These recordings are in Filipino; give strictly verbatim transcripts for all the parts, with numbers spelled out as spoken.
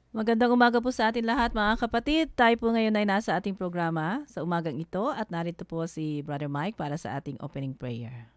Magandang umaga po sa atin lahat mga kapatid. Tayo po ngayon ay nasa ating programa sa umagang ito at narito po si Brother Mike para sa ating opening prayer.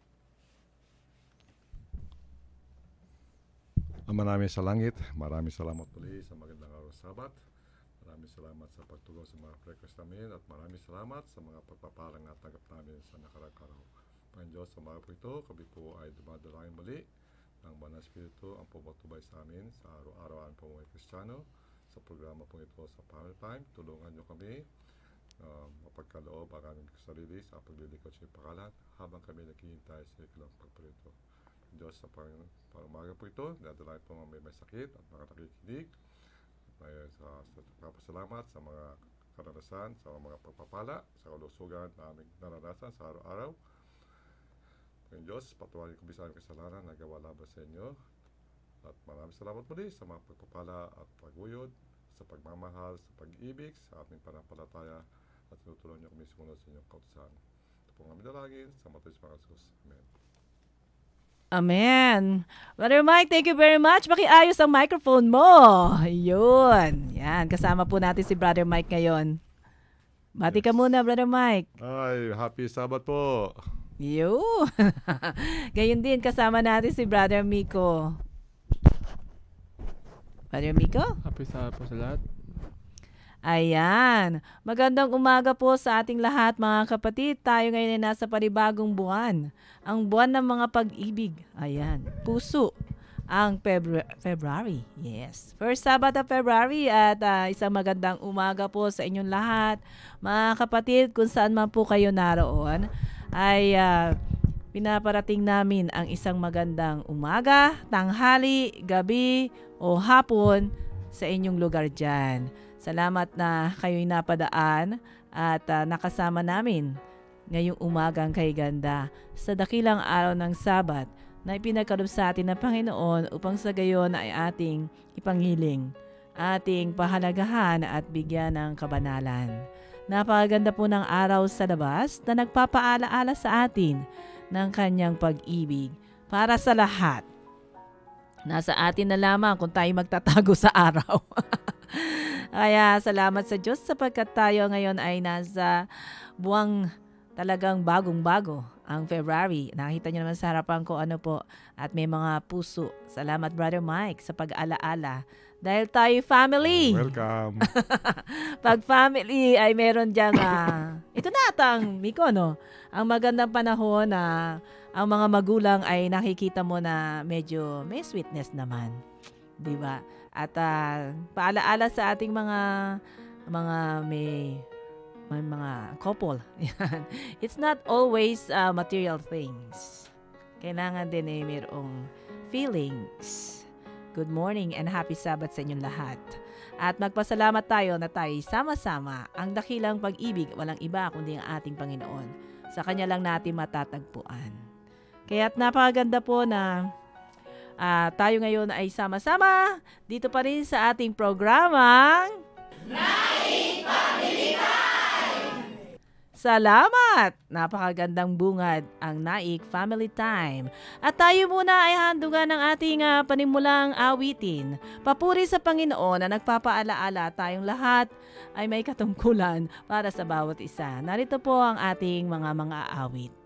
Ama namin sa langit, maraming salamat ulit sa magandang araw sa Sabat. Maraming salamat sa pagtulong sa mga request namin at maraming salamat sa mga pagpapalang natanggap namin sa nakaraang araw. Panginoon Diyos, sa mga po ito, kami po ay dumadalangin muli ng Banal na Espiritu ang pumatubay sa amin sa araw-araw ang pamumuhay Kristiyano. Sa programa po ito sa Family Time, tulungan nyo kami uh, mapagkaloob ang aming sarili sa paglilikod sa pangalan habang kami naghihintay sa ikilang pagparito. Diyos, sa pang-umaga po ito, nadalangin po mga may, may sakit at mga nakikinig. May sa, sa, papasalamat sa mga karanasan, sa mga pagpapala, sa kalusugan na aming naranasan sa araw-araw. Panginoon Diyos, patuwarin ko bisa aming kasalanan na gawa laban sa inyo. At maraming salamat muli sa mga pagpapala at paguyod, sa pagmamahal, sa pag-ibig, sa aming panampalataya at tinutulungan niyo kami sumunod sa inyong kautusan. Ito po ang aming dalangin sa Matamis mga Jesus. Amen. Amen. Brother Mike, thank you very much. Makiayos ang microphone mo. Ayun. Yan, kasama po natin si Brother Mike ngayon. Bati yes. ka muna, Brother Mike. Ay, happy Sabat po. Yun. Gayon din, kasama natin si Brother Miko. Brother Miko? Happy Sabat po sa lahat. Ayan. Magandang umaga po sa ating lahat mga kapatid. Tayo ngayon ay nasa panibagong buwan. Ang buwan ng mga pag-ibig. Ayan. Puso. Ang Febru- February. Yes. First Sabbath of February at uh, isang magandang umaga po sa inyong lahat. Mga kapatid, kung saan man po kayo naroon, ay uh, pinaparating namin ang isang magandang umaga, tanghali, gabi o hapon sa inyong lugar dyan. Salamat na kayo'y napadaan at uh, nakasama namin ngayong umagang kay ganda sa dakilang araw ng Sabat na ipinagkaloob sa atin ng Panginoon upang sa gayon ay ating ipangiling, ating pahalagahan at bigyan ng kabanalan. Napakaganda po ng araw sa labas na nagpapaalaala sa atin ng kanyang pag-ibig para sa lahat. Nasa atin na lamang kung tayo magtatago sa araw. Kaya salamat sa Diyos sapagkat tayo ngayon ay nasa buwang talagang bagong-bago ang February. Nakita niyo naman sa harapan ko ano po at may mga puso. Salamat Brother Mike sa pag-alaala. Dahil tayo family. Welcome. Pag family ay meron diyang, uh, ito na atang, Miko, no? Ang magandang panahon na ang mga magulang ay nakikita mo na medyo may sweetness naman. Diba? At uh, paalaala sa ating mga mga may, may mga couple. It's not always uh, material things. Kailangan din eh mayroong feelings. Good morning and happy Sabbath sa inyong lahat. At magpasalamat tayo na tayo sama-sama ang dakilang pag-ibig, walang iba kundi ang ating Panginoon. Sa Kanya lang natin matatagpuan. Kaya't napakaganda po na Uh, tayo ngayon ay sama-sama dito pa rin sa ating programang Naic Family Time! Salamat! Napakagandang bungad ang Naic Family Time. At tayo muna ay handugan ng ating uh, panimulang awitin. Papuri sa Panginoon na nagpapaalaala tayong lahat ay may katungkulan para sa bawat isa. Narito po ang ating mga mga awit.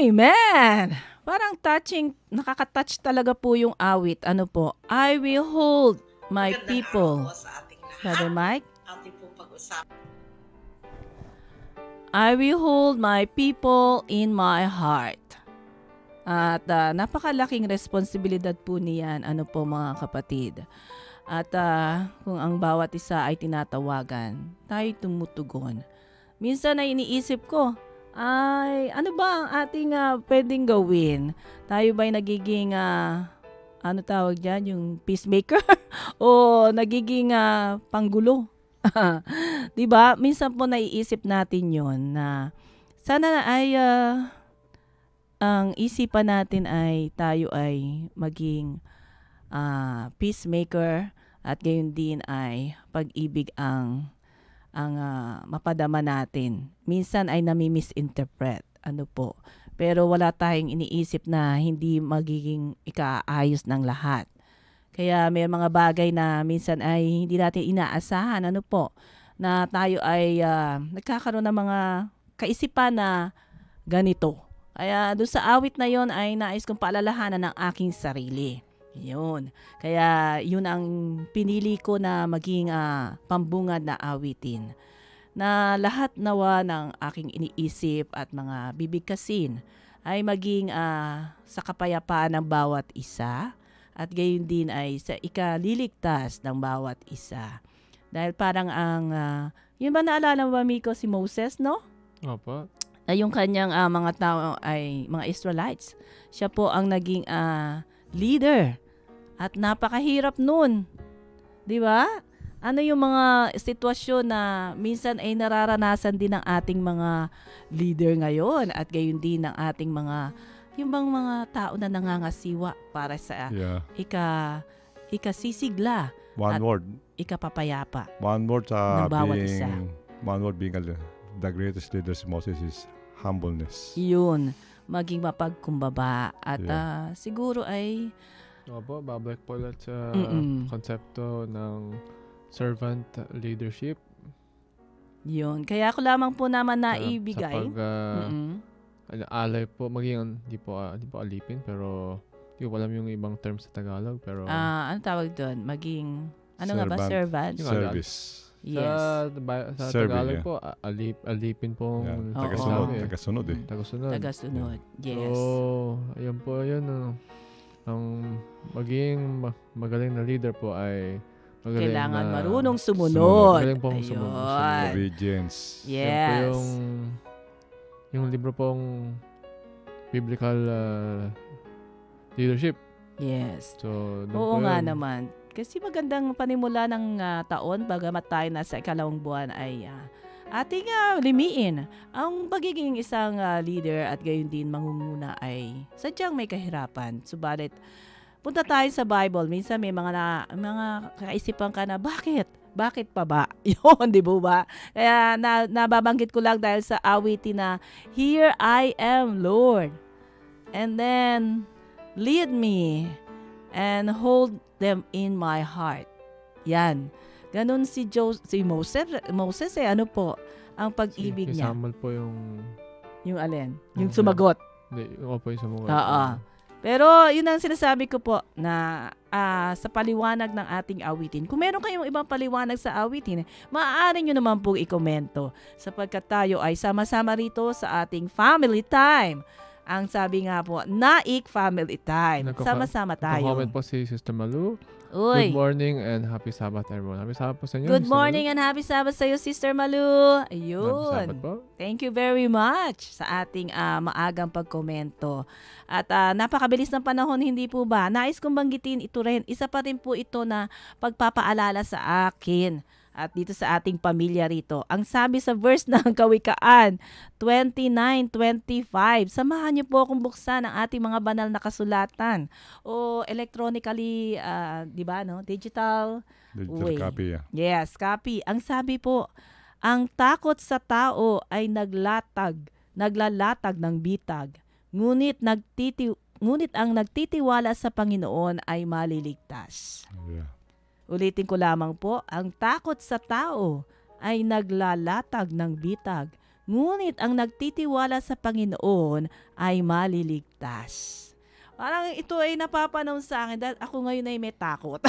Amen! Parang touching, nakaka-touch talaga po yung awit. Ano po? I will hold my Magandang people. araw po sa ating lahat. Brother Mike? Ating po pag-usapan. I will hold my people in my heart. At uh, napakalaking responsibilidad po niyan, ano po mga kapatid. At uh, kung ang bawat isa ay tinatawagan, tayo tumutugon. Minsan ay iniisip ko, ay ano ba ang ating uh, pwedeng gawin? Tayo ba'y nagiging, uh, ano tawag dyan, yung peacemaker? O nagiging uh, panggulo? Diba? Minsan po naiisip natin yon na sana ay uh, ang isipan natin ay tayo ay maging uh, peacemaker at gayon din ay pag-ibig ang ang uh, mapadama natin. Minsan ay nami-misinterpret. Ano po? Pero wala tayong iniisip na hindi magiging ikaayos ng lahat. Kaya may mga bagay na minsan ay hindi natin inaasahan, ano po, na tayo ay uh, nagkakaroon ng mga kaisipan na ganito. Kaya doon sa awit na yon ay nais kong paalalahanan ng aking sarili. Yun. Kaya yun ang pinili ko na maging uh, pambungad na awitin. Na lahat nawa ng aking iniisip at mga bibigkasin ay maging uh, sa kapayapaan ng bawat isa. At gayon din ay sa ikaliligtas ng bawat isa. Dahil parang ang, uh, yun ba naalala mo ba, Miko, si Moses, no? Opo. Na yung kanyang uh, mga tao ay mga Israelites. Siya po ang naging uh, leader. At napakahirap nun. Di ba? Ano yung mga sitwasyon na minsan ay nararanasan din ng ating mga leader ngayon. At gayon din ng ating mga yung bang mga tao na nangangasiwa para sa Yeah. ika ikasisigla One at word. ikapapayapa One word sa ng bawat being, isa. one word being a- the greatest leader si Moses is humbleness. Yun, maging mapagkumbaba at Yeah. ah, siguro ay Opo, babalik po ulit sa Mm-mm. konsepto ng servant leadership. yun. Kaya ako lamang po naman Ah, naibigay. Sa pag ah, Mm-mm. ano, alay po, maging, di po, ah, di po alipin, pero di ko alam yung ibang term sa Tagalog, pero Ah, ano tawag doon? Maging, ano nga ba? Servant. Servant? Yung Service. Yes. sa, ba- sa Serving, Tagalog yeah. po, a- alip, alipin pong Yeah. Oo. Tagasunod. eh. Tagasunod eh. Mm. Tagasunod. Tagasunod. Yes. So, ayun po yun. Ano, ang maging ma- magaling na leader po ay magaling Kailangan na marunong sumunod. sumunod. Magaling pong sumunod. Ayun. Obedience. Yan po Yes. yung yung libro pong biblical uh, leadership. Yes. So, doon Oo po nga yun. naman. Kasi magandang panimula ng ah, taon, bagamat tayo nasa ikalawang buwan ay ah, ating ah, limiin. Ang pagiging isang ah, leader at gayon din mangunguna ay sadyang may kahirapan. Subalit, punta tayo sa Bible. Minsan may mga, na, mga kaisipan ka na, bakit? Bakit pa ba? Yun, di ba ba? Kaya na, nababanggit ko lang dahil sa awitin na, Here I am, Lord. And then, lead me and hold them in my heart. Yan. Ganun si, jo- si Moses, Moses eh, ano po, ang pag-ibig si, si niya. Samuel po yung Yung alin? Yung Okay. sumagot. hindi, yung po yung sumagot. Oo. Pero yun ang sinasabi ko po na ah, sa paliwanag ng ating awitin. Kung meron kayong ibang paliwanag sa awitin, maaari nyo naman po i-komento sapagkat tayo ay sama-sama rito sa ating family time. Ang sabi nga po, Naic family time. Nagko- Sama-sama tayo. Comment po si Sister Malu. Uy. Good morning and happy Sabbath everyone. Happy Sabbath po sa inyo. Good Sister morning and happy Sabbath sa iyo, Sister Malu. Malu. Happy Sabbath Ayun. po. Thank you very much sa ating ah, maagang pagkomento. At ah, napakabilis ng panahon, hindi po ba? Nais kong banggitin ito rin. Isa pa rin po ito na pagpapaalala sa akin at dito sa ating pamilya rito. Ang sabi sa verse ng Kawikaan twenty-nine twenty-five, samahan niyo po akong buksan ang ating mga banal na kasulatan o electronically, ah, di ba, no? Digital Digital Uy. copy. Yeah. Yes, copy. Ang sabi po, ang takot sa tao ay naglatag, naglalatag ng bitag. Ngunit nagtiti ngunit ang nagtitiwala sa Panginoon ay maliligtas. Yeah. Ulitin ko lamang po, ang takot sa tao ay naglalatag ng bitag. Ngunit ang nagtitiwala sa Panginoon ay maliligtas. Parang ito ay napapanahon sa akin dahil ako ngayon ay may takot.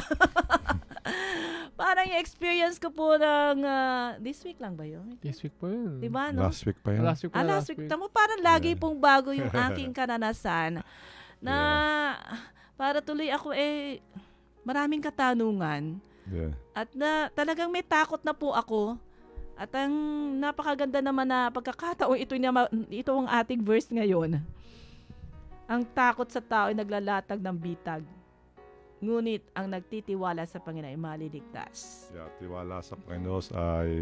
Parang yung experience ko po ng, uh, this week lang ba yun? This week po yun. Diba, no? Last week pa yan. Last week Ah, pa, last week. Tamo, parang lagi Yeah. pong bago yung aking karanasan na para tuloy ako eh, maraming katanungan. Yeah. At na talagang may takot na po ako. At ang napakaganda naman na pagkakataon ito, na, ito ang ating verse ngayon. Ang takot sa tao ay naglalatag ng bitag. Ngunit ang nagtitiwala sa Panginoon ay maliligtas. Yeah, tiwala sa Panginoon ay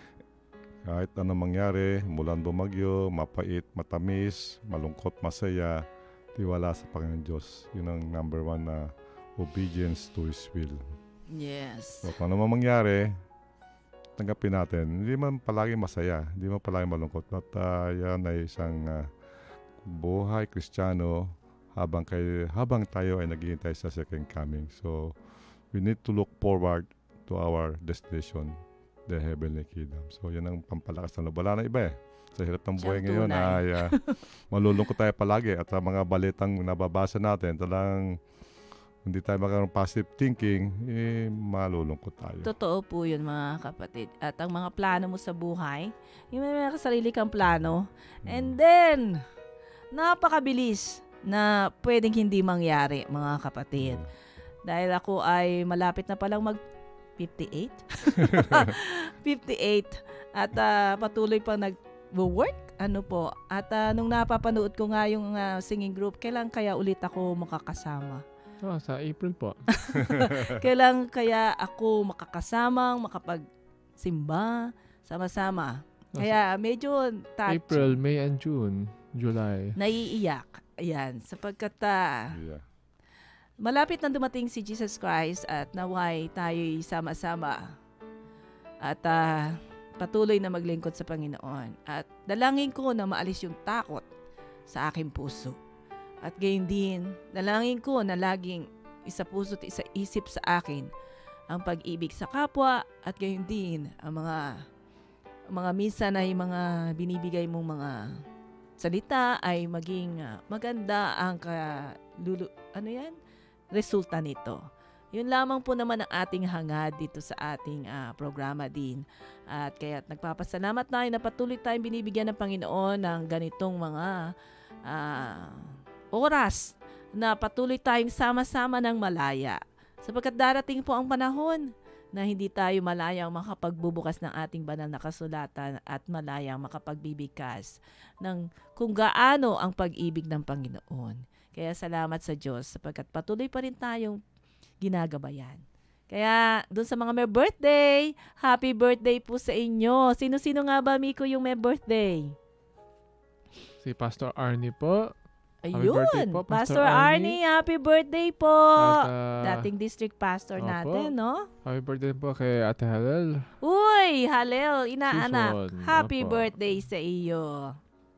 kahit anong mangyari, mulan bumagyo, mapait, matamis, malungkot, masaya, tiwala sa Panginoon Diyos. Yun ang number one na obedience to His will. Yes. So kung ano man mangyari, tanggapin natin. Hindi man palagi masaya, hindi man palagi malungkot. But uh, yan ay isang uh, buhay Kristiyano habang, kay, habang tayo ay naghihintay sa second coming. So, we need to look forward to our destination, the heavenly kingdom. So, yan ang pampalakas ng loob. Wala na iba eh. Sa hirap ng buhay Siyang ngayon tunay. ay uh, malulungkot tayo palagi. At sa mga balitang nababasa natin, talang hindi tayo magkaroon positive thinking, eh, malulungkot tayo. Totoo po yun, mga kapatid. At ang mga plano mo sa buhay, yung may mga sarili kang plano. And then, napakabilis na pwedeng hindi mangyari, mga kapatid. Dahil ako ay malapit na palang mag fifty-eight. fifty-eight. At uh, patuloy pang nag-work. Ano po. At uh, nung napapanood ko nga yung uh, singing group, kailan kaya ulit ako makakasama? Oh, sa April po. Kailan kaya ako makakasamang, makapagsimba, sama-sama. Kaya medyo touchy. April, May, and June. July. Naiiyak. Ayan. Sapagkat uh, Yeah. malapit na dumating si Jesus Christ at naway tayo'y sama-sama. At uh, patuloy na maglingkod sa Panginoon. At dalangin ko na maalis yung takot sa aking puso. At gayon din, dalangin ko na laging isa puso at isa isip sa akin ang pag-ibig sa kapwa at gayon din ang mga mga minsan ay mga binibigay mong mga salita ay maging uh, maganda ang ka, lulu, ano yan? Resulta nito. Yun lamang po naman ang ating hangad dito sa ating uh, programa din. At kaya nagpapasalamat tayo na patuloy tayong binibigyan ng Panginoon ng ganitong mga uh, oras na patuloy tayong sama-sama ng malaya. Sapagkat darating po ang panahon na hindi tayo malayang makapagbubukas ng ating banal na kasulatan at malayang makapagbibigkas ng kung gaano ang pag-ibig ng Panginoon. Kaya salamat sa Diyos sapagkat patuloy pa rin tayong ginagabayan. Kaya doon sa mga may birthday, happy birthday po sa inyo. Sino-sino nga ba, Miko, yung may birthday? Si Pastor Arnie po. Ayun, birthday po, Pastor, Pastor Arnie. Happy birthday po. At, uh, Dating district pastor opo. natin, no? Happy birthday po kay Ate Halel. Uy, Halel, inaanak. Susan, Happy opo. birthday sa iyo.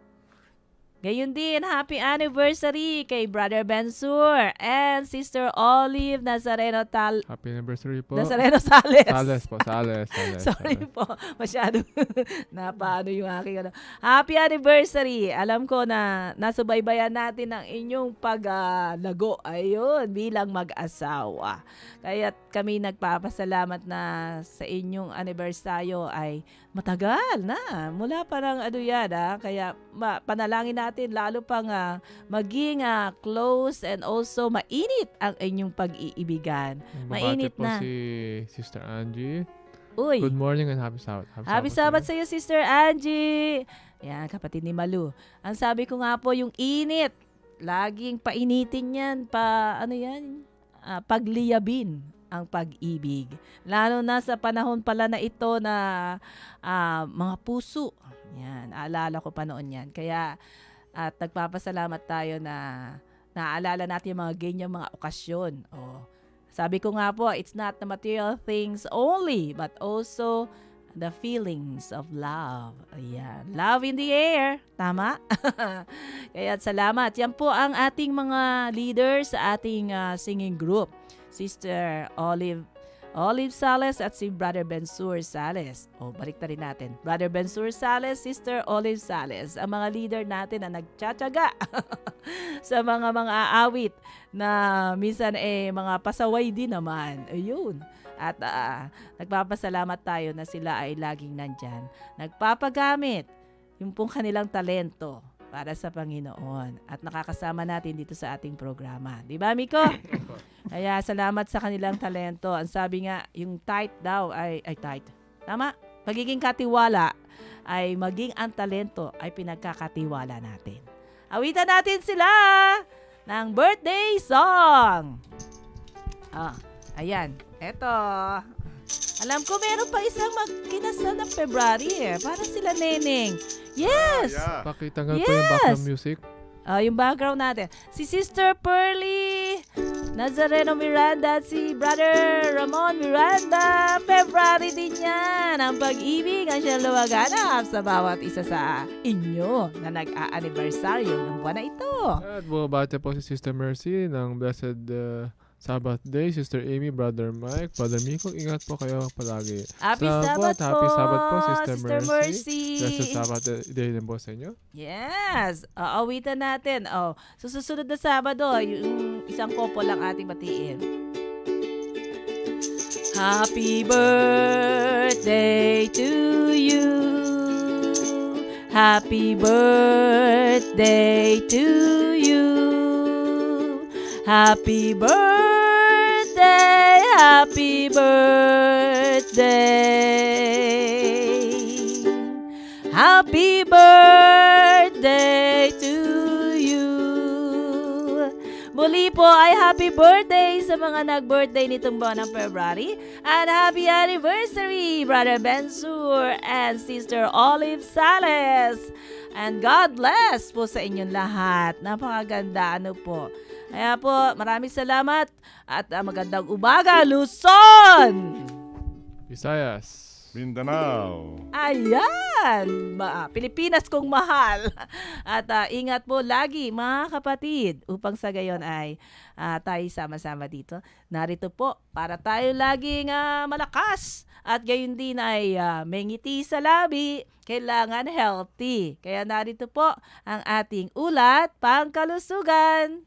Gayon din, happy anniversary kay Brother Bensur and Sister Olive Nazareno Tal Happy anniversary po. Nazareno Sales. Sales po, Sales. Sales Sorry Sales. po, masyado napaano yung aking ano. Happy anniversary. Alam ko na nasubaybayan natin ang inyong paglago. Ayun, bilang mag-asawa. Kaya kami nagpapasalamat na sa inyong anibersaryo ay matagal na. Mula parang ano yan, ha? Kaya ma- panalangin natin lalo pang uh, maging uh, close and also mainit ang inyong pag-iibigan. Babati Mainit po na. si Sister Angie. Uy. Good morning and happy Sabbath. Happy Sabbath sa iyo, Sister Angie. Yan, kapatid ni Malu. Ang sabi ko nga po, yung init. Laging painitin yan. Pa, ano yan? Uh, pagliyabin ang pag-ibig. Lalo na sa panahon pala na ito na uh, mga puso. Yan, aalala ko pa noon yan. Kaya, at nagpapasalamat tayo na naaalala natin yung mga ganyang mga okasyon. Oh. Sabi ko nga po, it's not the material things only, but also the feelings of love. Ayan. Love in the air. Tama? Kaya salamat. Yan po ang ating mga leaders sa ating uh, singing group. Sister Olive Olive Sales at si Brother Bensur Sales. O, balik na rin natin. Brother Bensur Sales, Sister Olive Sales. Ang mga leader natin na nagtsatsaga sa mga mga aawit na minsan eh mga pasaway din naman. Ayun. At uh, nagpapasalamat tayo na sila ay laging nandyan. Nagpapagamit yung pong kanilang talento para sa Panginoon. At nakakasama natin dito sa ating programa. Di ba, Miko? Kaya salamat sa kanilang talento. Ang sabi nga, yung tight daw ay, ay tight. Tama? Magiging katiwala ay maging ang talento ay pinagkakatiwala natin. Awitan natin sila ng birthday song. Ah, ayan. Eto. Alam ko meron pa isang magkinasal ng February eh. Para sila Neneng. Yes! Yeah. Pakita nga Yes! po yung background music. Ah, yung background natin. Si Sister Pearly Nazareno Miranda at si Brother Ramon Miranda. February din yan. Ang pag-ibig ang siyang lumaganap sa bawat isa sa inyo na nag-a-anibersaryo ng buwan na ito. At bumabate po si Sister Mercy ng Blessed uh, Sabbath Day, Sister Amy, Brother Mike, Brother Miko. Ingat po kayo palagi. Happy Salamat Sabbath po. po, Happy Sabbath po, Sister, Sister Mercy. Mercy. Blessed Sabbath Day din po sa inyo. Yes! Uh, awitan natin. Oh, sa susunod na Sabado, yung isang couple lang ating batiin. Happy birthday to you. Happy birthday to you. Happy birthday, happy birthday. Happy birthday to you. Muli po ay happy birthday sa mga nag-birthday nitong buwan ng February. And happy anniversary, Brother Bensur and Sister Olive Sales. And God bless po sa inyong lahat. Napakaganda, ano po. Kaya po, maraming salamat at uh, magandang umaga, Luzon! Visayas. Mindanao. Ayan! Ma- Pilipinas kong mahal. At uh, ingat po lagi, mga kapatid, upang sa gayon ay uh, tayo sama-sama dito. Narito po, para tayo laging uh, malakas. At gayon din ay uh, may ngiti sa labi. Kailangan healthy. Kaya narito po ang ating ulat pangkalusugan.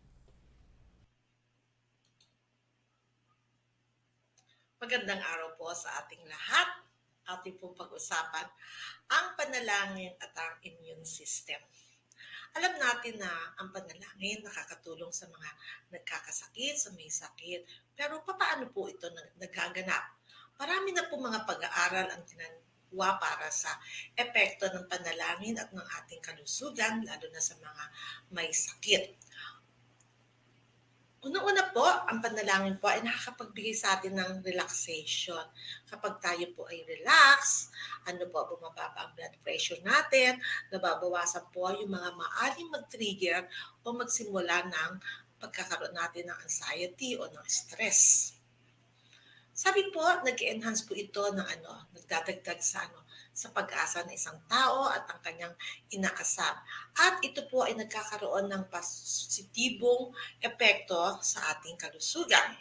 Magandang araw po sa ating lahat. Ating pong pag-usapan ang panalangin at ang immune system. Alam natin na ang panalangin nakakatulong sa mga nagkakasakit, sa may sakit. Pero paano po ito nagaganap? Marami na po mga pag-aaral ang tinanwa para sa epekto ng panalangin at ng ating kalusugan, lalo na sa mga may sakit. Una-una po, ang panalangin po ay nakakapagbigay sa atin ng relaxation. Kapag tayo po ay relax, ano po, bumababa ang blood pressure natin, nababawasan po yung mga maaring mag-trigger o magsimula ng pagkakaroon natin ng anxiety o ng stress. Sabi po, nag-enhance po ito ng ano, nagdadagdag sa ano, sa pag-asa ng isang tao at ang kanyang inaasam. At ito po ay nagkakaroon ng positibong epekto sa ating kalusugan.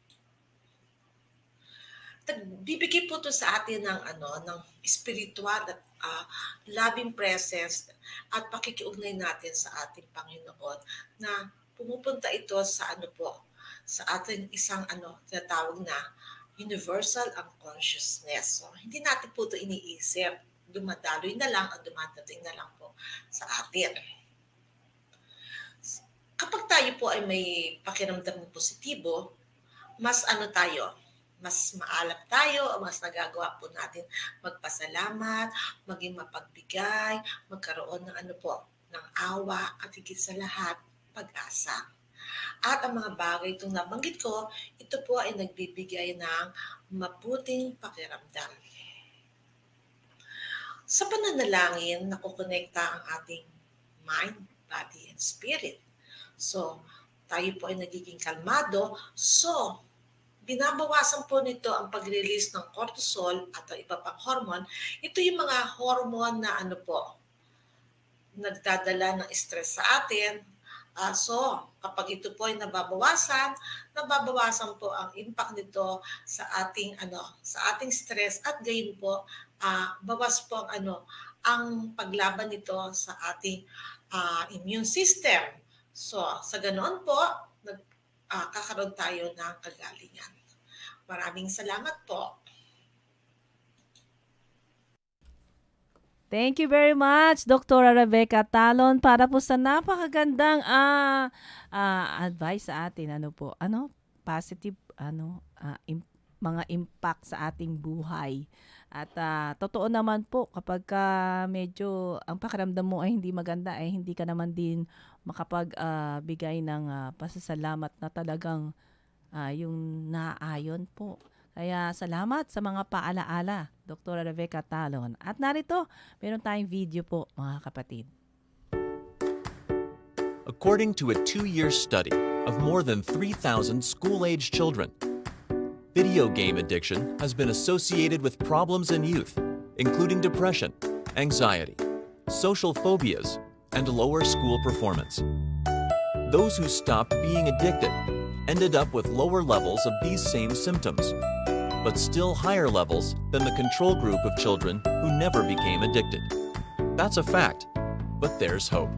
Bibigay po ito sa atin ng ano, ng spiritual at uh, loving presence at pakikiugnay natin sa ating Panginoon na pumupunta ito sa ano po, sa ating isang ano, tinatawag na universal unconsciousness. So, hindi natin po ito iniisip. Dumadaloy na lang at dumadating na lang po sa atin. Kapag tayo po ay may pakiramdam ng positibo, mas ano tayo, mas maalap tayo, mas nagagawa po natin magpasalamat, maging mapagbigay, magkaroon ng ano po, ng awa at higit sa lahat, pag-asa. At ang mga bagay itong nabanggit ko, ito po ay nagbibigay ng mabuting pakiramdam. Sa pananalangin, nakukonekta ang ating mind, body, and spirit. So, tayo po ay nagiging kalmado. So, binabawasan po nito ang pag-release ng cortisol at ang iba pang hormone. Ito yung mga hormone na ano po, nagdadala ng stress sa atin. Uh, so, kapag ito po ay nababawasan, nababawasan po ang impact nito sa ating ano, sa ating stress at gayon po uh, bawas po ang ano, ang paglaban nito sa ating uh, immune system. So, sa ganoon po, nag, uh, kakaroon tayo ng kagalingan. Maraming salamat po. Thank you very much, Doktora Rebecca Talon, para po sa napakagandang uh, uh, advice sa atin. Ano po? Ano? Positive, ano? Uh, im- mga impact sa ating buhay. At uh, totoo naman po, kapag ka medyo ang pakiramdam mo ay hindi maganda, ay hindi ka naman din makapagbigay uh, ng uh, pasasalamat na talagang uh, yung naayon po. Kaya salamat sa mga paalaala, Doktora Rebecca Talon. At narito, meron tayong video po, mga kapatid. According to a two-year study of more than three thousand school-age children, video game addiction has been associated with problems in youth, including depression, anxiety, social phobias, and lower school performance. Those who stopped being addicted ended up with lower levels of these same symptoms, but still higher levels than the control group of children who never became addicted. That's a fact, but there's hope.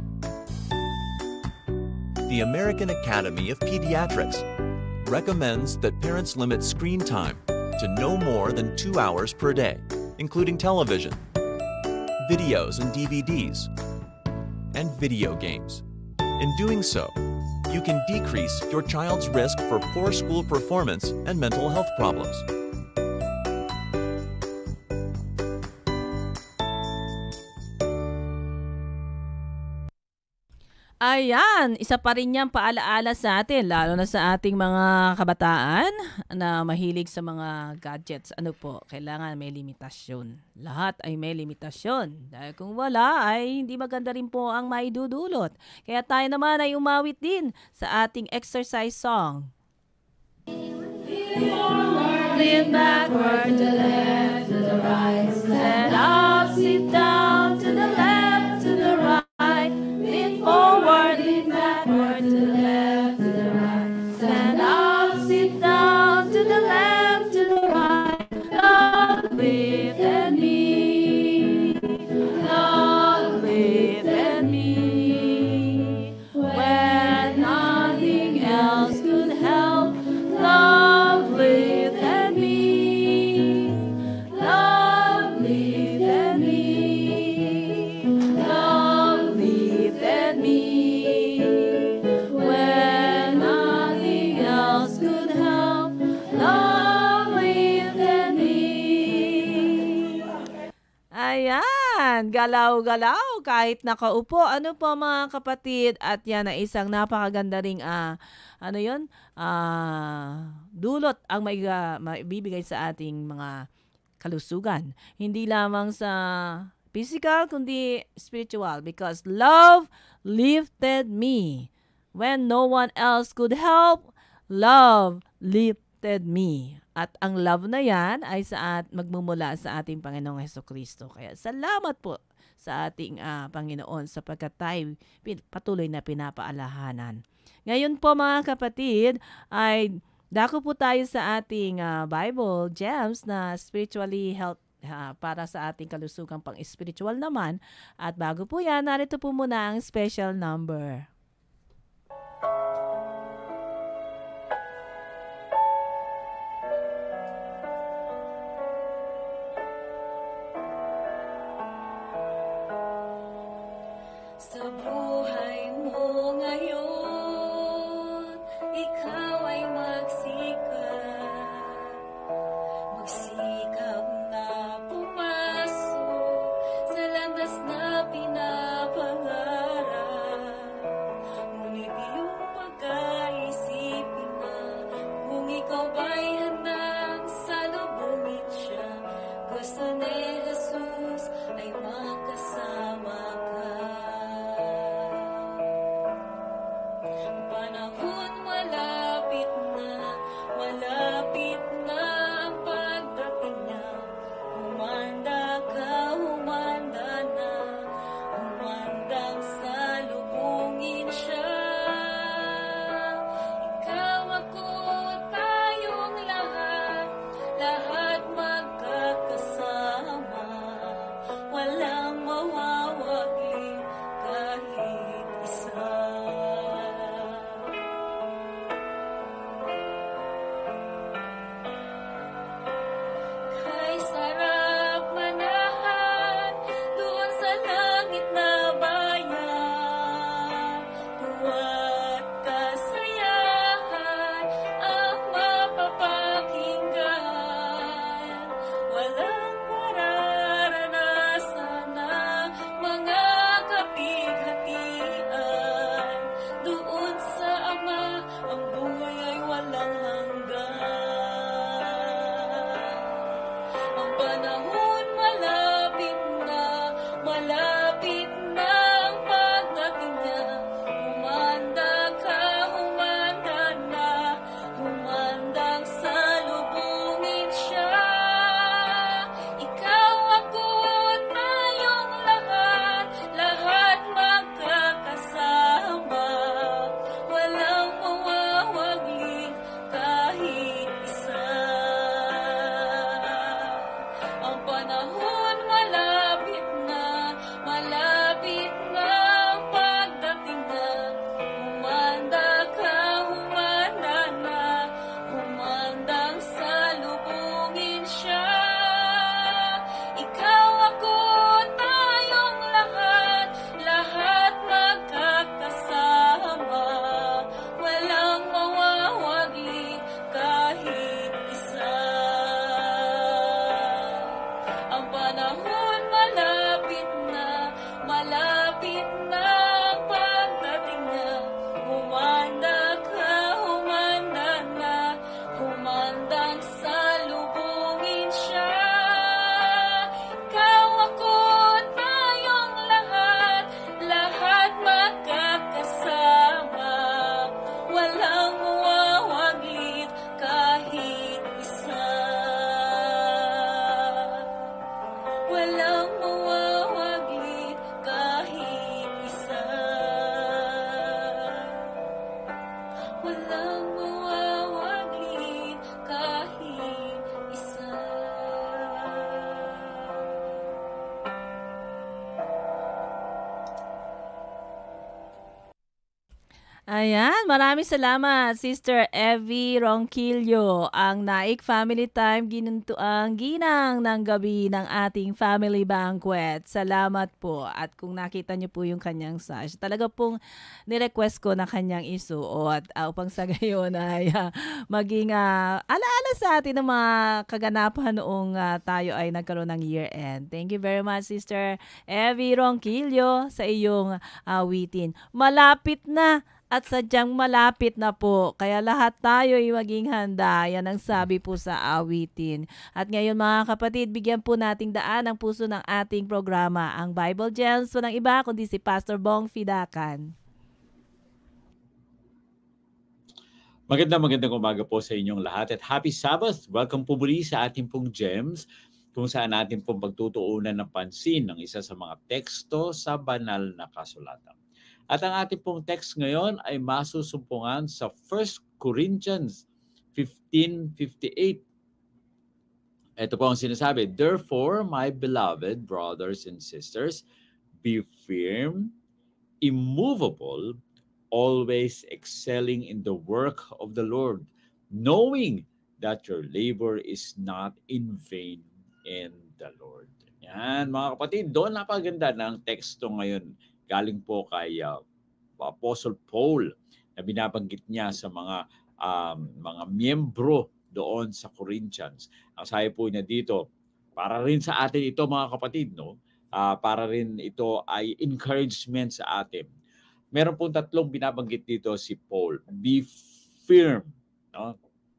The American Academy of Pediatrics recommends that parents limit screen time to no more than two hours per day, including television, videos and D V Ds, and video games. In doing so, you can decrease your child's risk for poor school performance and mental health problems. Ayan, isa pa rin niyang paalaala sa atin, lalo na sa ating mga kabataan na mahilig sa mga gadgets. Ano po, kailangan may limitasyon. Lahat ay may limitasyon. Dahil kung wala, ay hindi maganda rin po ang maidudulot. Kaya tayo naman ay umawit din sa ating exercise song. Forward, lean backward, to the left, to the right. Stand up, sit down, to the left, to the right. Lean forward, lean backward, to the left, to the right. Stand up, sit down, to the left, to the right. Lord, live and me. Lord, live and me. When nothing else could help, love, live and me. Love, live and me. Love, live and me. When nothing else could help, love, live and me. Ayan, galaw-galaw kahit nakaupo. Ano po mga kapatid? At yan ay isang napakaganda ring ah, ano yun? Ah, dulot ang maiga, maibibigay sa ating mga kalusugan. Hindi lamang sa physical, kundi spiritual. Because love lifted me. When no one else could help, love lifted me. At ang love na yan ay sa at, magmumula sa ating Panginoong Hesukristo. Kaya salamat po sa ating uh, Panginoon sapagkat tayo patuloy na pinapaalahanan. Ngayon po mga kapatid, ay dako po tayo sa ating uh, Bible gems na spiritually health uh, para sa ating kalusugang pang-spiritual naman. At bago po yan, narito po muna ang special number. Sa buhay mo ngayon, ikaw ay magsikap. Magsikap na pumasok sa landas na pinapangarap. Ngunit iyong pagkaisipin na kung ikaw ba'y handang salubungin siya, gusto ni Jesus ay makasama ka. Panahon malapit na, malapit na ang pagdating niya. Humanda ka, humanda na, humandang salubungin siya. Ikaw ako panahon malapit na, malapit na ang pagdating na. Humanda ka, humanda na, humandang salubungin siya. Ikaw, ako, tayong lahat, lahat magkakasama. Walang mawawagli kahit isa. Ang panahon malapit na, malapit na ang pagdating na. Humanda ka, humanda na, humandang salubungin siya. Ikaw, ako, tayong lahat, lahat magkakasama. Walang mawawaglit kahit isa. Walang mawawaglit kahit isa. Walang mawawaglit kahit isa. Ayan, maraming salamat, Sister Evie Ronquillo, ang Naic Family Time ginuntuang ginang ng gabi ng ating family banquet. Salamat po. At kung nakita niyo po yung kanyang sash, talaga pong nirequest ko na kanyang isuot uh, upang sa gayon ay uh, maging uh, alaala sa atin ng mga kaganapan noong uh, tayo ay nagkaroon ng year-end. Thank you very much, Sister Evie Ronquillo, sa iyong awitin. Malapit na at sadyang malapit na po. Kaya lahat tayo ay maging handa. Yan ang sabi po sa awitin. At ngayon mga kapatid, bigyan po nating daan ang puso ng ating programa. Ang Bible Gems po ng iba, kundi si Pastor Bong Fidakan. Magandang magandang umaga po sa inyong lahat at happy Sabbath. Welcome po muli sa ating pong Gems kung saan natin pong pagtutuunan ng pansin ng isa sa mga teksto sa banal na kasulatan. At ang ating pong text ngayon ay masusumpungan sa First Corinthians fifteen fifty-eight. Ito po ang sinasabi, "Therefore, my beloved brothers and sisters, be firm, immovable, always excelling in the work of the Lord, knowing that your labor is not in vain in the Lord." Yan mga kapatid, doon napaganda ng teksto ngayon. Galing po kay uh, Apostle Paul na binabanggit niya sa mga um, mga miyembro doon sa Corinthians. Ang sabi po niya dito, para rin sa atin ito mga kapatid, no? Uh, para rin ito ay encouragement sa atin. Meron pong tatlong binabanggit dito si Paul. Be firm. No?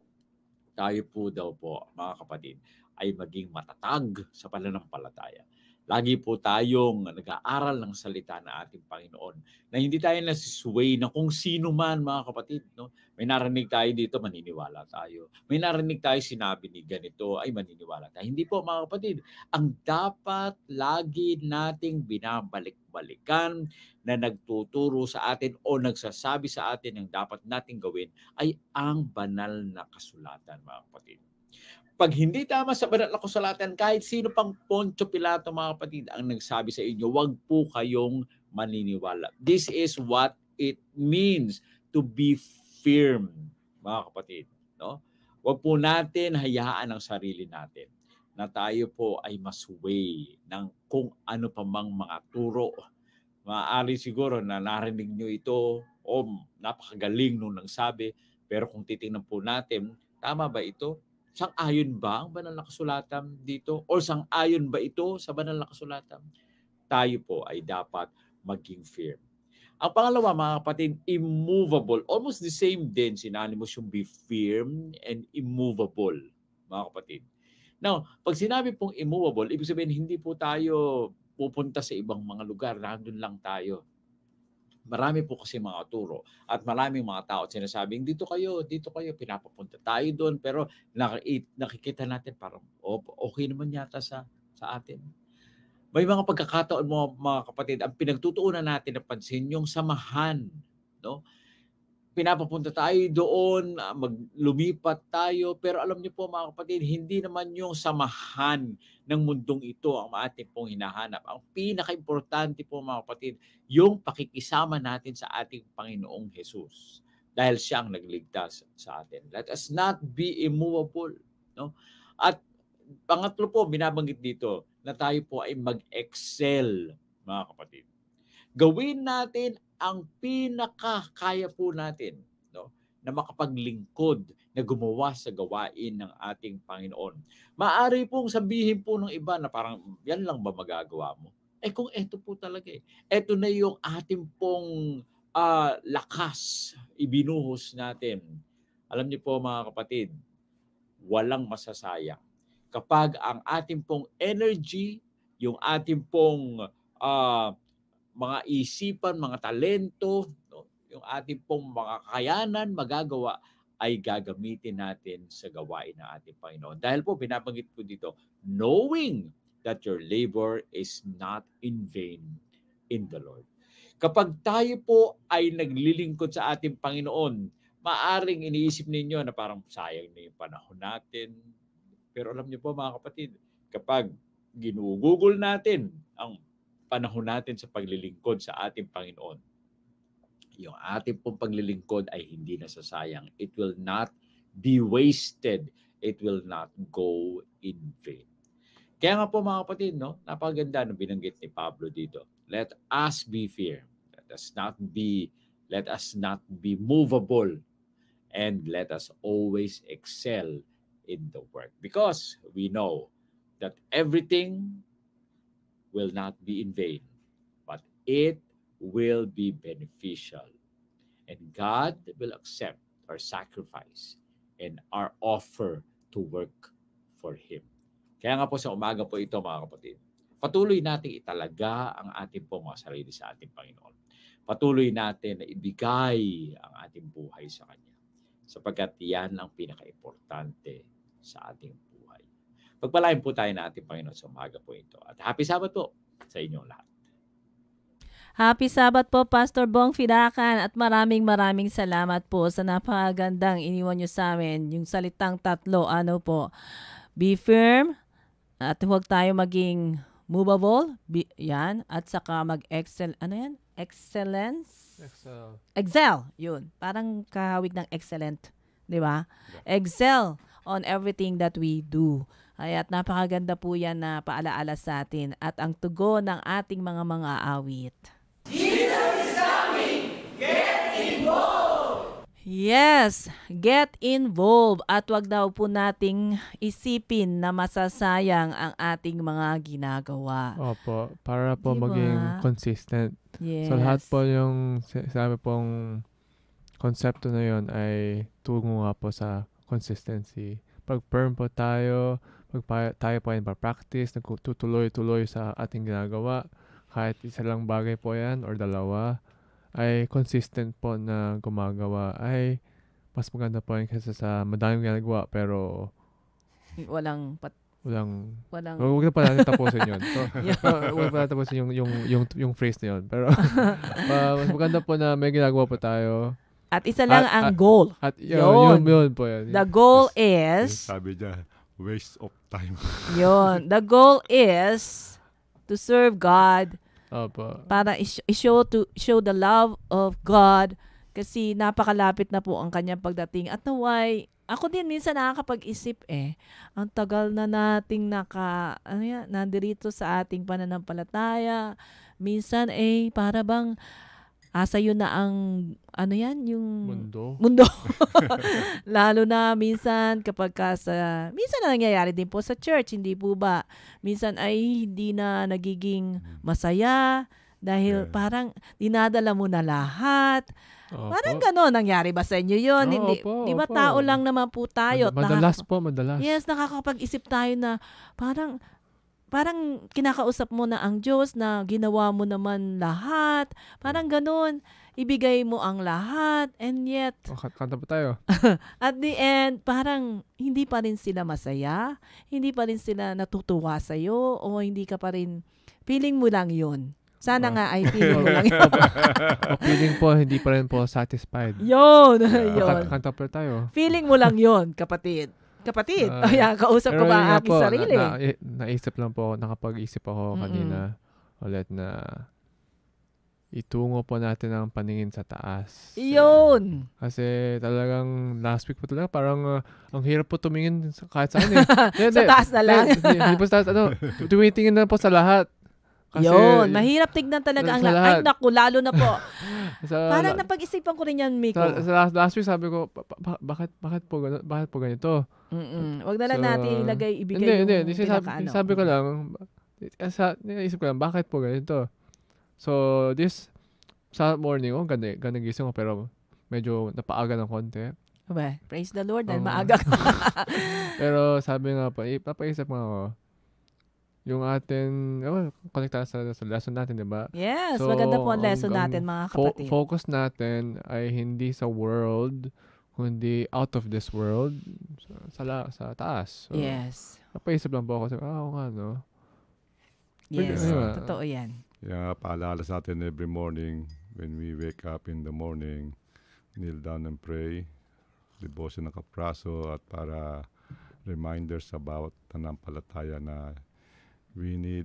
Tayo po daw po mga kapatid ay maging matatag sa pananampalataya. Lagi po tayong nag-aaral ng salita ng ating Panginoon na hindi tayo nasisway na kung sino man mga kapatid. No? May narinig tayo dito, maniniwala tayo. May narinig tayo sinabi ni ganito, ay maniniwala tayo. Hindi po mga kapatid. Ang dapat lagi nating binabalik-balikan na nagtuturo sa atin o nagsasabi sa atin ang dapat nating gawin ay ang banal na kasulatan mga kapatid. Pag hindi tama sa banal na kasulatan, kahit sino pang Poncio Pilato mga kapatid ang nagsabi sa inyo, wag po kayong maniniwala. This is what it means to be firm, mga kapatid. No? Wag po natin hayaan ang sarili natin na tayo po ay masway ng kung ano pa mang mga turo. Maaari siguro na narinig nyo ito o napakagaling nung nangsabi, pero kung titingnan po natin, tama ba ito? Sang-ayon ba ang banal na kasulatan dito? O sang-ayon ba ito sa banal na kasulatan? Tayo po ay dapat maging firm. Ang pangalawa, mga kapatid, immovable. Almost the same din, synonymous yung be firm and immovable, mga kapatid. Now, pag sinabi pong immovable, ibig sabihin hindi po tayo pupunta sa ibang mga lugar. Nandun lang tayo. Marami po kasi mga turo at maraming mga tao at sinasabing dito kayo, dito kayo, pinapapunta tayo doon pero nakikita natin parang oh, okay naman yata sa, sa atin. May mga pagkakataon mo mga kapatid, ang pinagtutuunan natin ng pansin yung samahan, no? pinapapunta tayo doon, ah, maglumipat tayo. Pero alam niyo po mga kapatid, hindi naman yung samahan ng mundong ito ang ating pong hinahanap. Ang pinaka-importante po mga kapatid, yung pakikisama natin sa ating Panginoong Jesus. Dahil siya ang nagligtas sa atin. Let us not be immovable. No? At pangatlo po, binabanggit dito na tayo po ay mag-excel, mga kapatid. Gawin natin ang pinakakaya po natin, no, na makapaglingkod, na gumawa sa gawain ng ating Panginoon. Maaari pong sabihin po ng iba na parang, yan lang ba magagawa mo? Eh kung eto po talaga eh. Eto na yung ating pong uh, lakas, ibinuhos natin. Alam niyo po mga kapatid, walang masasayang. Kapag ang ating pong energy, yung ating pong uh, mga isipan, mga talento, no, yung ating pong mga kakayanan, magagawa, ay gagamitin natin sa gawain ng ating Panginoon. Dahil po, binabanggit po dito, knowing that your labor is not in vain in the Lord. Kapag tayo po ay naglilingkod sa ating Panginoon, maaring iniisip ninyo na parang sayang na yung panahon natin. Pero alam niyo po mga kapatid, kapag ginugugol natin ang panahon natin sa paglilingkod sa ating Panginoon, yung ating pong paglilingkod ay hindi nasasayang. It will not be wasted. It will not go in vain. Kaya nga po mga kapatid, no, napakaganda ng binanggit ni Pablo dito. Let us be firm. Let us not be, let us not be movable. And let us always excel in the work. Because we know that everything will not be in vain, but it will be beneficial. And God will accept our sacrifice and our offer to work for Him. Kaya nga po sa umaga po ito mga kapatid, patuloy natin italaga ang ating pong mga sarili sa ating Panginoon. Patuloy natin na ibigay ang ating buhay sa Kanya. Sapagkat yan ang pinaka-importante sa ating buhay. Pagpalain po tayo na ating Panginoon sa umaga po ito. At happy Sabbath po sa inyong lahat. Happy Sabbath po, Pastor Bong Fidakan, at maraming maraming salamat po sa napakagandang iniwan nyo sa amin. Yung salitang tatlo, ano po, be firm, at huwag tayo maging movable, be, yan, at saka mag-excel, ano yan? Excellence? Excel. Excel, yun. Parang kahawig ng excellent, di ba? Excel on everything that we do. Ay, at napakaganda po yan na paalaala sa atin at ang tugon ng ating mga mga awit. Jesus is coming! Get involved! Yes, get involved at wag daw po nating isipin na masasayang ang ating mga ginagawa. Opo, para po Diba? maging consistent. Yes. So lahat po yung s- sabi pong konsepto na yon ay tungo nga po sa consistency. Pag firm po tayo, pag pa- tayo po ay pa-practice, nagtutuloy-tuloy sa ating ginagawa, kahit isa lang bagay po yan or dalawa, ay consistent po na gumagawa, ay mas maganda po yun kaysa sa madaming ginagawa pero Walang pat, walang walang Huwag na pala natin tapusin yun. So, uh, huwag pa natin tapusin yung, yung, yung, yung phrase na yun. Pero, uh, mas maganda po na may ginagawa po tayo. at isa lang At- ang at- goal. At yun, Yun. yun, yun po yun. The goal Yung is sabi niya, waste of time. yun. The goal is to serve God Opo. para is- i-show to show the love of God kasi napakalapit na po ang kanyang pagdating at naway ako din minsan nakakapag-isip eh ang tagal na nating naka ano yan, nandirito sa ating pananampalataya minsan eh para bang asa yun na ang ano yan yung Mundo. mundo. Lalo na minsan kapag ka sa, minsan na nangyayari din po sa church, hindi po ba? Minsan ay hindi na nagiging masaya dahil Yeah. parang dinadala mo na lahat. Opo. Parang gano'n, nangyari ba sa inyo yun? Oo, hindi, opo, di ba opo. tao lang naman po tayo? at Mad- madalas nakaka- po, madalas. Yes, nakakapag-isip tayo na parang parang kinakausap mo na ang Diyos na ginawa mo naman lahat. Parang ganun. Ibigay mo ang lahat and yet O, kat- kanta pa tayo. at the end, parang hindi pa rin sila masaya, hindi pa rin sila natutuwa sa'yo, o hindi ka pa rin, feeling mo lang yun. Sana Ah. nga ay feeling mo lang yun. O feeling po, hindi pa rin po satisfied. Yun, Yeah. yun. Kanta, kanta pa tayo. Feeling mo lang yun, kapatid. Kapatid. Ah, Ayan, kausap ko Pero ba yun ang nga aking po, sarili? Na, na, eh, naisip lang po, nakapag-isip ako Mm-mm. kanina ulit na itungo po natin ang paningin sa taas. Yun. Kasi talagang last week po talaga parang uh, ang hirap po tumingin sa kahit saan eh. Hindi, Sa hindi. taas na lang. Hindi, hindi po sa taas. Ano, tumitingin na po sa lahat. Kasi, Yun, mahirap tignan talaga ang sa lahat. Ay, lahat. naku, lalo na po. Sa, Parang la- napag-isipan ko rin yan, Miko. sa, sa last, last week sabi ko, "Pa- pa- bakit, bakit po ganito? Bakit po ganito? Mm-mm. Wag na lang So, natin ilagay, ibigay hindi, yung hindi, hindi. Sabi, pinakaano. sabi ko lang, eh, sa, naisip ko lang, bakit po ganito? So, this, sa morning, oh, ganda, ganda gising ko, pero medyo napaaga ng konti. Aba, praise the Lord, dahil Oo. maaga ka. Pero sabi nga pa, eh, papaisip nga ako, yung atin, oh, connect sa, sa lesson natin, di ba? Yes, So, maganda po ang lesson ang- natin, mga Fo- kapatid. focus natin ay hindi sa world, kundi out of this world, sa, sa, la- sa taas. So, Yes. napaisip lang po ako, sabi, ah, oo nga, no? Yes, Yeah. totoo yan. Yeah, paalala sa atin every morning when we wake up in the morning, kneel down and pray, devotion ng kapraso at para reminders about tanampalataya na we need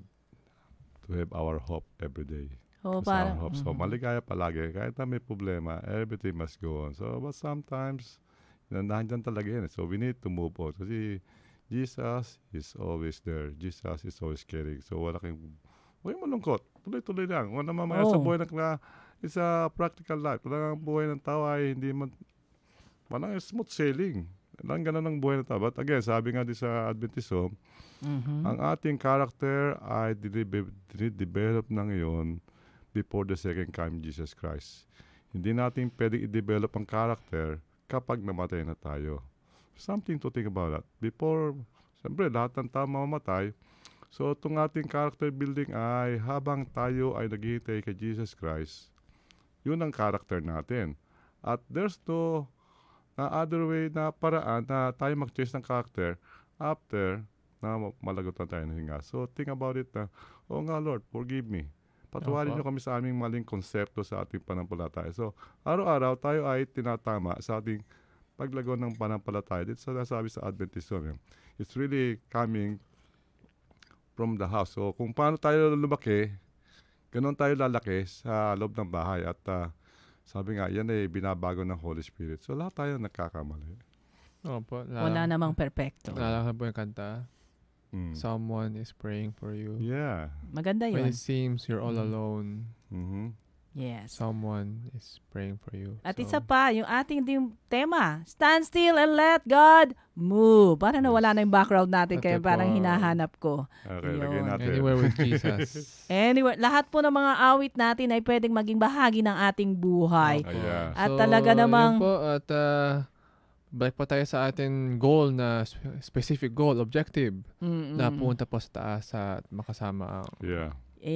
to have our hope every day. Oh, Kasi parang, our hope. So mhm. maligaya palagi. Kahit na may problema, everything must go on. So but sometimes, nandiyan talaga yan. So we need to move on. Kasi Jesus is always there. Jesus is always caring. So wala kang, huwag mo malungkot. Tuloy-tuloy lang. Wala mamaya sa Oh. buhay ng na, it's a practical life. Wala ang buhay ng tao ay hindi man, parang smooth sailing. Lang ganun ang buhay ng tao. But again, sabi nga din sa Adventism, Mhm. ang ating character ay dinedevelop na ngayon before the second coming of Jesus Christ. Hindi natin pwedeng i-develop ang character kapag namatay na tayo. Something to think about that. Before, siyempre, lahat ng tao mamamatay. So, itong ating character building ay habang tayo ay naghihintay kay Jesus Christ, yun ang character natin. At there's no na other way na paraan na tayo mag-change ng character after na malagot na tayo ng hinga. So, think about it na, oh nga Lord, forgive me. Patawarin Opo. niyo kami sa aming maling konsepto sa ating panampalataya. So, araw-araw tayo ay tinatama sa ating paglago ng panampalataya. Dito sa nasabi sa Adventism. Eh. It's really coming from the house. So, kung paano tayo lumaki, ganun tayo lalaki sa loob ng bahay. At uh, sabi nga, yan ay binabago ng Holy Spirit. So, lahat tayo nagkakamali. Opo, Wala namang perfecto. Naalala ko po yung kanta, Mm. someone is praying for you. Yeah. Maganda When yun. it seems you're all Mm. alone, Mhm. Yes. someone is praying for you. At So, isa pa, yung ating yung tema, stand still and let God move. Parang nawala na yung background natin, kaya Ate parang po. hinahanap ko. Okay, Yun. lagay natin. Anywhere with Jesus. Anyway, lahat po ng mga awit natin ay pwedeng maging bahagi ng ating buhay. Opo. Ayan. At talaga yun namang- po, at uh, balik po tayo sa ating goal na sp- specific goal, objective, Mm-mm. na punta po sa taas at makasama ang Yeah.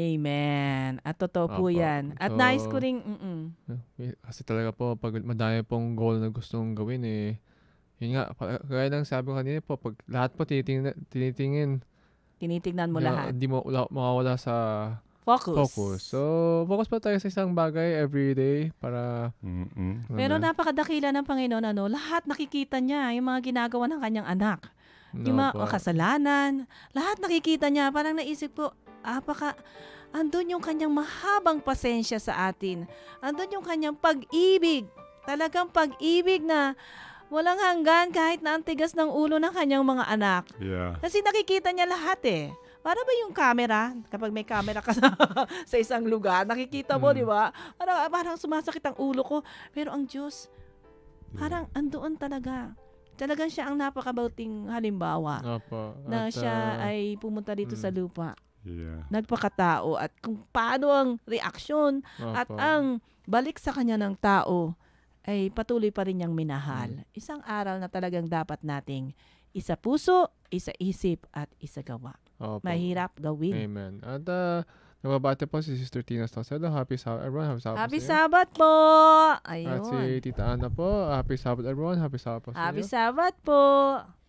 Amen. At totoo po Opo. yan. At So, nais ko rin, mm-mm. Eh, kasi talaga po, pag madami pong goal na gustong gawin eh, yun nga, pa- kaya lang sabi ko kanina po, pag lahat po tinitingin, tinitingin tinitignan mo na lahat. hindi mo wala, mawawala sa Focus. focus. So, focus pa tayo sa isang bagay every day para Mm-mm. Pero ano, napakadakila ng Panginoon, ano, lahat nakikita niya, yung mga ginagawa ng kanyang anak. Yung no mga po. kasalanan, lahat nakikita niya. Parang naisip ko, apaka, andun yung kanyang mahabang pasensya sa atin. Andun yung kanyang pag-ibig. Talagang pag-ibig na walang hanggan kahit na ang tigas ng ulo ng kanyang mga anak. Yeah. Kasi nakikita niya lahat eh. Para ba yung camera, kapag may camera ka sa, sa isang lugar, nakikita mo, Mm. di ba? Parang, parang sumasakit ang ulo ko. Pero ang Diyos, parang andoon talaga. Talagang siya ang napakabuting halimbawa Opo. na At, siya ah, ay pumunta dito mm. sa lupa. Yeah. Nagpakatao at kung paano ang reaksyon at opo. ang balik sa kanya ng tao ay patuloy pa rin niyang Mm. minahal. Isang aral na talagang dapat nating isa puso, isa isip at isa gawa. Opo. Mahirap gawin. Amen. At uh, nababate po si Sister Tina Stocedo. Happy Sabbath, everyone. Happy Sabbath Happy sa iyo. Sabbath po! At si Ayun. Tita Ana po. Happy Sabbath, everyone. Happy Sabbath po sa Happy iyo. Sabbath po!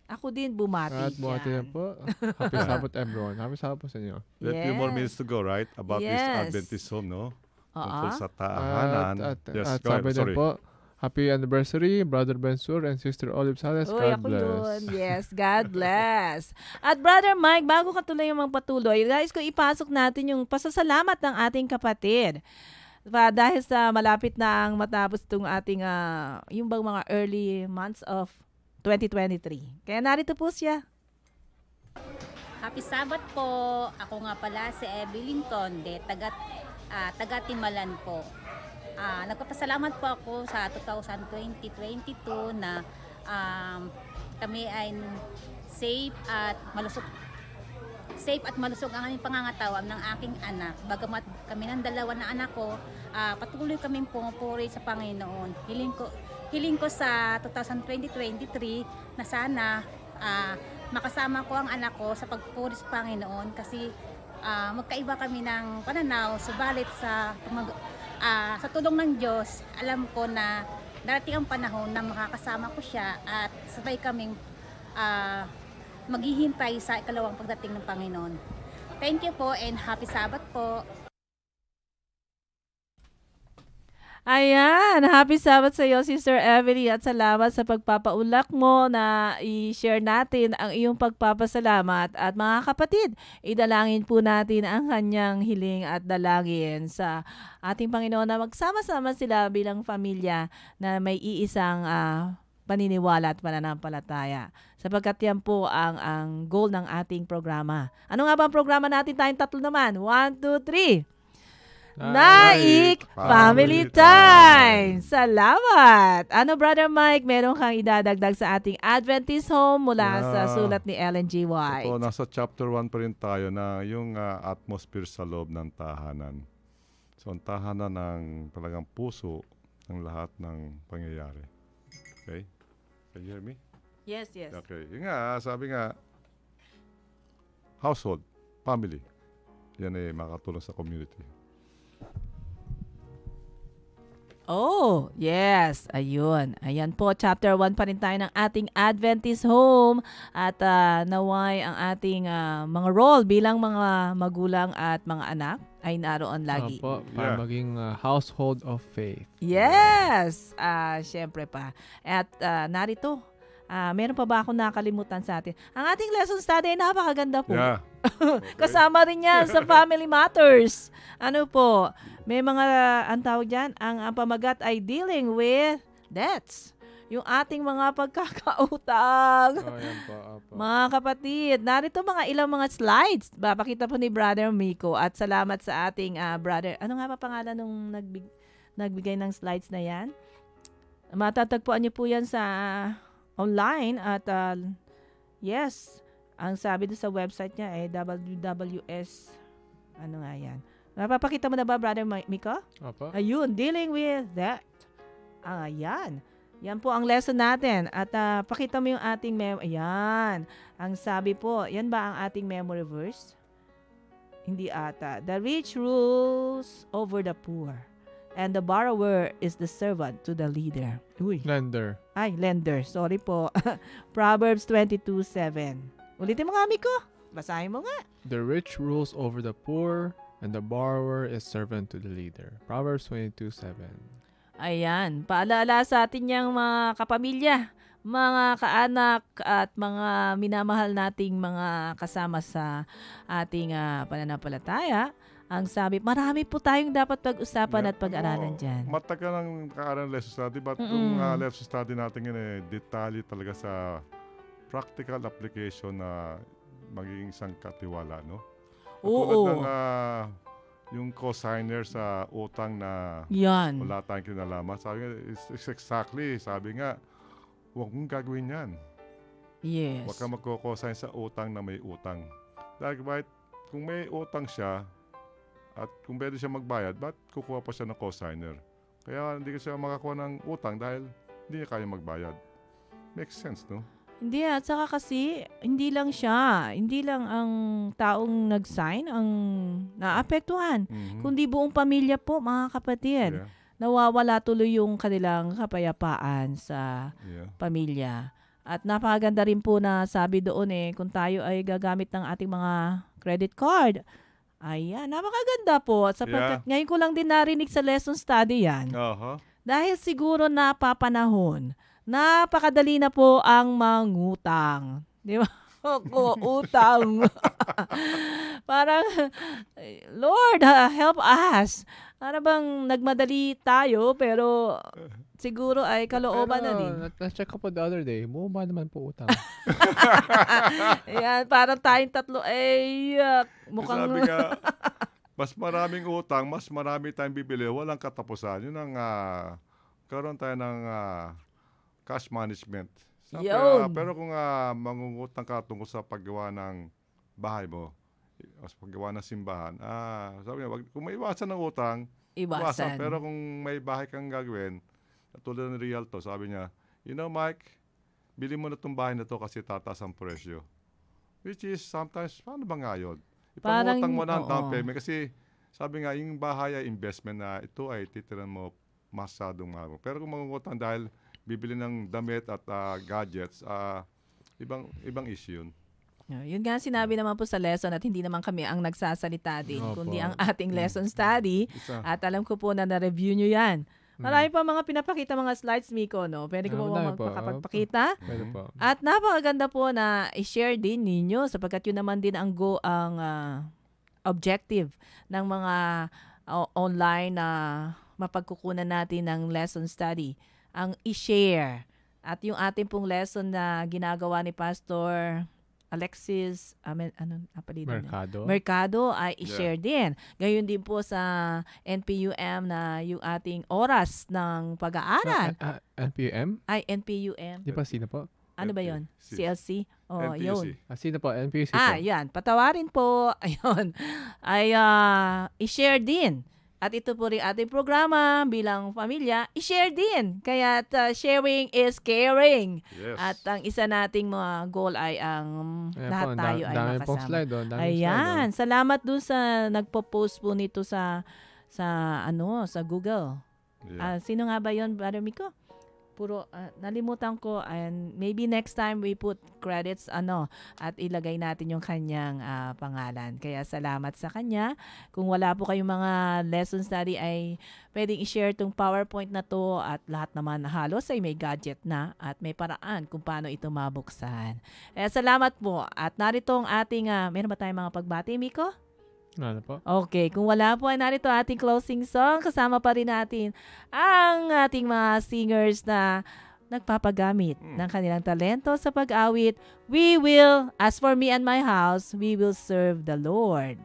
Ako din bumati At buhati dyan. na po. Happy Sabbath everyone. Happy Sabbath po sa inyo. We have few more Yes. minutes to go, right? About this Yes. Adventist home, no? Oo. Tungkol sa At, tahanan. at, Yes, at go ahead. sabi din Sorry. po, happy anniversary, Brother Bensur and Sister Olive Sales. Uy, God ako bless. yun. Yes, God bless. At Brother Mike, bago ka tuloy yung magpatuloy, guys, ko ipasok natin yung pasasalamat ng ating kapatid. Pa, dahil sa malapit na ang matapos itong ating, ah, yung bang mga early months of twenty twenty-three. Kaya narito po siya. Happy Sabbath po. Ako nga pala si Evelyn Conde, taga, ah, taga Timalan po. Ah, nagpapasalamat po ako sa twenty twenty-two na um, kami ay safe at malusog safe at malusog ang aming pangangatawan ng aking anak. Bagamat kami ng dalawa na anak ko, ah, patuloy kaming pumupuri sa Panginoon. Hiling ko, hiling ko sa twenty twenty-three na sana ah, makasama ko ang anak ko sa pagpuri sa Panginoon kasi ah, magkaiba kami ng pananaw, subalit sa pumag- ah, sa tulong ng Diyos, alam ko na darating ang panahon na makakasama ko siya at sabay kaming ah, maghihintay sa ikalawang pagdating ng Panginoon. Thank you po and happy Sabbath po. Ayan, happy Sabbath sa iyo, Sister Emily, at salamat sa pagpapaulak mo na i-share natin ang iyong pagpapasalamat. At mga kapatid, idalangin po natin ang kanyang hiling at dalangin sa ating Panginoon na magsama-sama sila bilang pamilya na may iisang ah, paniniwala at pananampalataya. Sapagkat yan po ang, ang goal ng ating programa. Ano nga ba ang programa natin? Tayong tatlo naman. One, two, three. Naic Family Time! Salamat! Ano, Brother Mike, meron kang idadagdag sa ating Adventist Home mula sa Yeah. sulat ni Ellen G. White? Ito, nasa chapter one pa rin tayo na yung ah, atmosphere sa loob ng tahanan. So, ang tahanan ng talagang puso ng lahat ng pangyayari. Okay? Can you hear me? Yes, yes. Okay. Yung nga, sabi nga, household, family. Yan eh, makatulong sa community. Oh, yes. Ayun. Ayan po, chapter one pa rin tayo ng ating Adventist Home. At ah, naway ang ating ah, mga role bilang mga magulang at mga anak ay naroon lagi. Opo, para Yeah. maging uh, household of faith. Yes! Ah, syempre pa. At ah, narito, ah, meron pa ba ako nakalimutan sa atin? Ang ating lesson study ay napakaganda po. Yeah. Kasama rin yan sa Family Matters. Ano po, may mga, ang tawag dyan, ang, ang pamagat ay dealing with debts. Yung ating mga pagkakautang. Oh, yan po. Opo. Mga kapatid, narito mga ilang mga slides. Papakita po ni Brother Miko at salamat sa ating ah, brother. Ano nga pa pangalan nung nagbig, nagbigay ng slides na yan? Matatagpuan niyo po yan sa online at ah, yes, ang sabi doon sa website niya ay W W S. Ano nga yan? Napapakita mo na ba, Brother Mi- Miko? Opo. Ayun, dealing with that. Ah, ayan. Yan po ang lesson natin. At ah, pakita mo yung ating mem... Ayan. Ang sabi po, yan ba ang ating memory verse? Hindi ata. The rich rules over the poor. And the borrower is the servant to the leader. Uy. Lender. Ay, lender. Sorry po. Proverbs twenty-two seven. Ulitin mo nga, Miko. Basahin mo nga. The rich rules over the poor, and the borrower is servant to the leader. Proverbs twenty-two seven. Ayan. Paalala sa atin niyang mga kapamilya, mga kaanak at mga minamahal nating mga kasama sa ating ah, pananampalataya. Ang sabi, marami po tayong dapat pag-usapan at pag-aralan Oo, dyan. Matagal ang kaaral lesson study, but Mm-mm. yung uh, lesson study natin yun eh, detalye talaga sa practical application na magiging isang katiwala, no? Oo. Katulad ng ah, yung cosigner sa utang na Yan. wala tayong kinalaman. Sabi nga, it's, it's exactly, sabi nga, huwag mong gagawin yan. Yes. Huwag ka magko-cosign sa utang na may utang. Dahil bakit, kung may utang siya, at kung pwede siya magbayad, ba't kukuha pa siya ng cosigner? Kaya hindi ka siya makakuha ng utang dahil hindi niya kaya magbayad. Makes sense, no? Hindi, at saka kasi, hindi lang siya, hindi lang ang taong nag-sign ang naapektuhan, Mhm. kundi buong pamilya po, mga kapatid. Yeah, Nawawala tuloy yung kanilang kapayapaan sa yeah. pamilya. At napakaganda rin po na sabi doon eh, kung tayo ay gagamit ng ating mga credit card. Ayan, napakaganda po. Sapagkat Yeah. ngayon ko lang din narinig sa lesson study yan. Aha. Dahil siguro napapanahon, napakadali na po ang mangutang. Di ba? Ako, utang. Parang, Lord, ha, help us. Para bang nagmadali tayo, pero siguro ay kalooban na din. na- Na-check ko po the other day. Bumaba naman po utang. Ayan, parang tayong tatlo, ay, uh, mukhang... Sabi nga, mas maraming utang, mas marami tayong bibili, walang katapusan. Yun ang, ah, karoon tayo ng ah, cash management. Sabi, Yun. ah, pero kung ah, mangungutang ka tungkol sa paggawa ng bahay mo, o sa paggawa ng simbahan, ah, sabi nga, wag, kung may iwasan ng utang, Iwasan. Pero kung may bahay kang gagawin, tulad ng Rialto, sabi niya, you know, Mike, bili mo na itong bahay na to kasi tataas ang presyo. Which is, sometimes, paano ba nga yun? Parang, Ipangutang mo na ang down oo. payment kasi sabi nga, yung bahay ay investment na ito ay titiran mo masyadong mahal. Pero kung mangungutang dahil bibili ng damit at ah, gadgets, ah, ibang ibang issue yun. Yeah, yun nga sinabi naman po sa lesson at hindi naman kami ang nagsasalita din, Opo. kundi ang ating lesson study. Isa. At alam ko po na na-review nyo yan. Marami pa mga pinapakita mga slides, Miko, no? Pwede ko Ah, po madami ba po. magpakapagpakita? Pwede po. At napakaganda po na i-share din ninyo sapagkat yun naman din ang go ang ah, objective ng mga ah, online na mapagkukunan natin ng lesson study. Ang i-share. At yung ating pong lesson na ginagawa ni Pastor Alexis, amen, ano, apelido niya? Mercado. Mercado ay i-share din. Gayon din po sa N P U M na yung ating oras ng pag-aaral. Ah, ah, N P M? Ay, N P U M. Di ba sino po? Ano ba N P U C. yon? C L C? Oh, N P U C. yun. Ah, sino po? N P U C Ah, po. yan. Patawarin po. Ayun. Ay ah, i-share din. At ito po rin ating programa bilang pamilya, i-share din. Kaya uh, sharing is caring. Yes. At ang isa nating mga goal ay ang Ayan lahat po, ang tayo da- ay dami pong makasama. slide doon. Dami Ayan, salamat dun sa nagpo-post po nito sa sa ano, sa Google. Ah, Yeah. sino nga ba 'yon, Brother Miko? Puro ah, nalimutan ko, and maybe next time we put credits ano at ilagay natin yung kanyang ah, pangalan. Kaya salamat sa kanya. Kung wala po kayong mga lesson study ay pwedeng i-share tong PowerPoint na to at lahat naman halos ay may gadget na at may paraan kung paano ito mabuksan. Kaya salamat po. At narito ang ating ah, meron ba tayong mga pagbati, Miko? Ano po? Okay, kung wala po ay narito ating closing song. Kasama pa rin natin ang ating mga singers na nagpapagamit ng kanilang talento sa pag-awit. We will, as for me and my house, we will serve the Lord.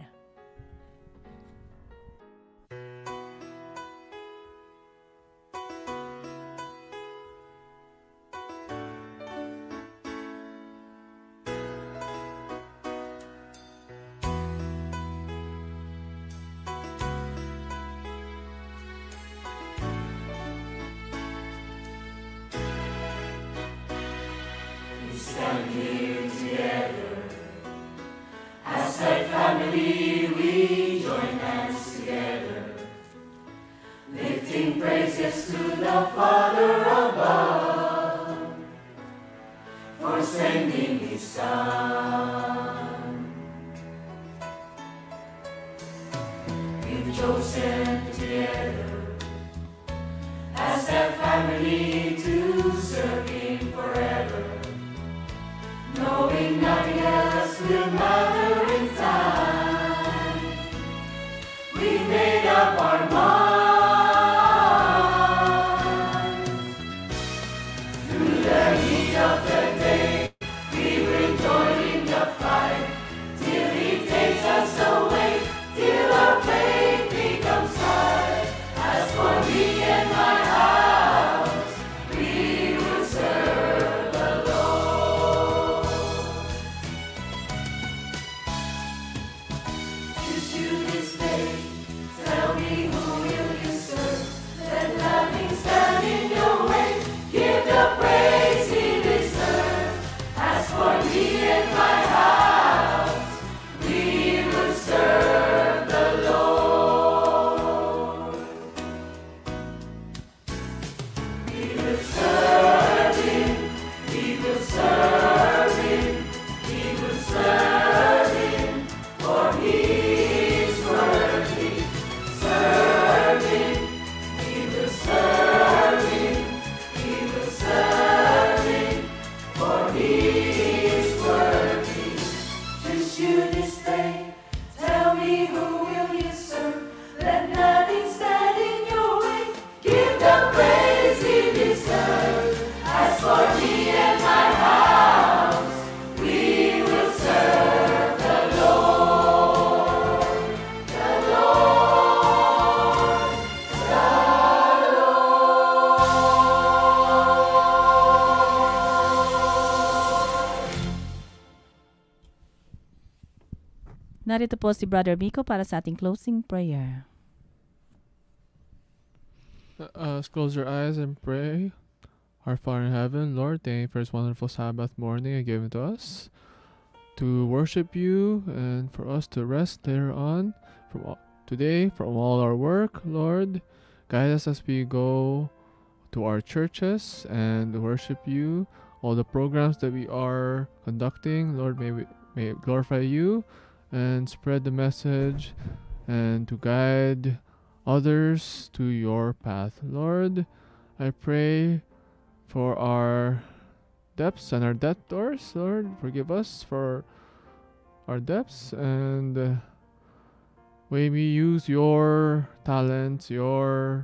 me, who will you serve? Let nothing stand in your way. Give the praise he deserves. As for me and my house, we will serve the Lord. The Lord, the Narito po si Brother Miko para sa ating closing prayer. Uh, let's close your eyes and pray. Our Father in heaven, Lord, thank you for this wonderful Sabbath morning you given to us to worship you and for us to rest later on from all, today from all our work. Lord, guide us as we go to our churches and worship you. All the programs that we are conducting, Lord, may we may it glorify you and spread the message and to guide others to your path. Lord, I pray for our debts and our debtors. Lord, forgive us for our debts and uh, may we use your talents, your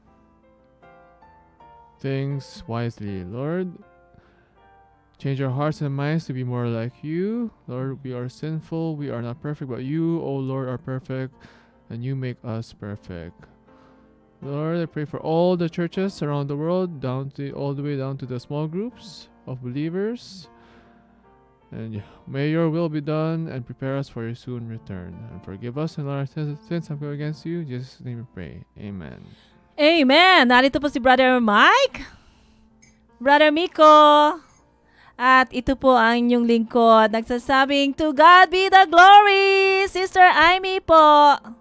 things wisely. Lord, change our hearts and minds to be more like you. Lord, we are sinful, we are not perfect, but you, O Lord, are perfect, and you make us perfect. Lord, I pray for all the churches around the world, down to all the way down to the small groups of believers. And may your will be done and prepare us for your soon return. And forgive us and our sins that go against you. In Jesus' name we pray. Amen. Amen! Narito po si Brother Mike, Brother Miko, at ito po ang inyong lingkod nagsasabing, to God be the glory! Sister Amy po!